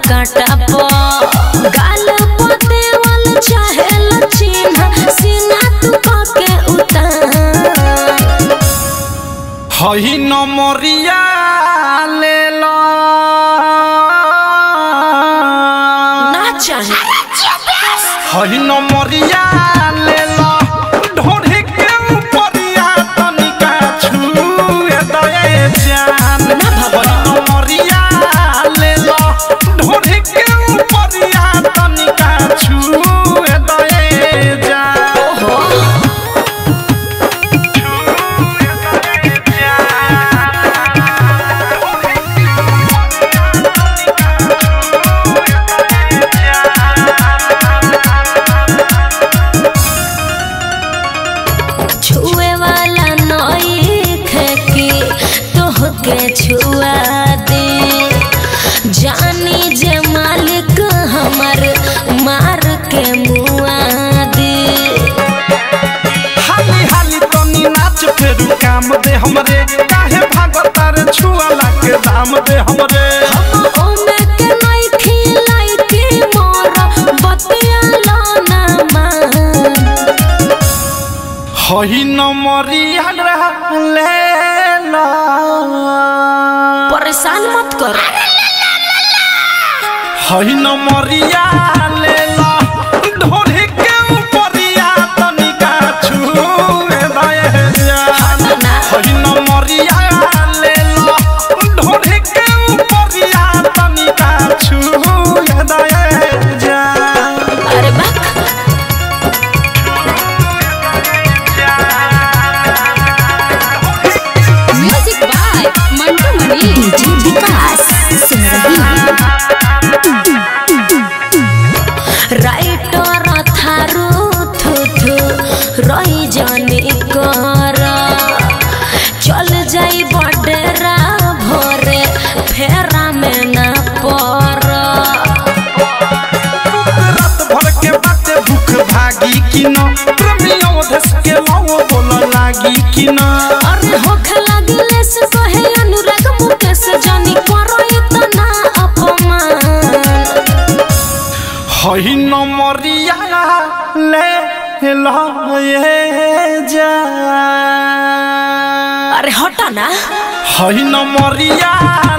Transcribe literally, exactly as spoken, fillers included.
काटा पो गाल पोते वाल चाहे लचीना सीना तू काके उतार हई नमरिया ले लो ना चाहे हई नमरिया ले लो ढोढ़ी के ऊपरिया तनिका छुए दए जान ना भगवान नमरिया ले लो ढोढ़ी के ऊपरिया तनिका छुए दए जान छुए वाला नई खेकी तोहके छुआ दे जानी जे मालिक हमर मार के मुआ दे हाली हाली तनी नाच फेरू काम दे हमरे काहे भागतार छुआला के दाम दे हमरे ओमे के नई खिलाई के मोर बतिया लाना मान हई नमरिया ले ला परेशान मत कर हई नमरिया ले ला ढोढ़ी के ऊपरिया तनिका छुए दए जान हई नमरिया ले ला ढोढ़ी के ऊपरिया तनिका छुए दए जान अरे बक music by Mantu Mani DJ Vikas सुन रही राइटर थारू थु थु रही जाने कर चल जाई बडेरा भोरे फेरा में ना पर रात भर के बाते भूख भागी कि न प्रेमियों धस के लाओ बोल लागी कि न अरे होख लगले से कहे अनुराग मुकेश जानी करो इतना अपमान हई नमरिया ले लो ये जान अरे हटा ना हई नमरिया